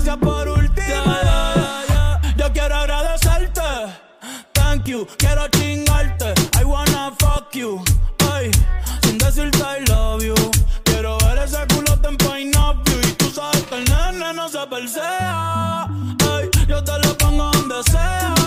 gracias por última vez. Yo quiero agradecerte, thank you, quiero chingarte. I wanna fuck you, ay, sin decirte I love you. Quiero ver ese culote en Point of View. Y tú sabes que el nene no se persea, ay, yo te lo pongo donde sea.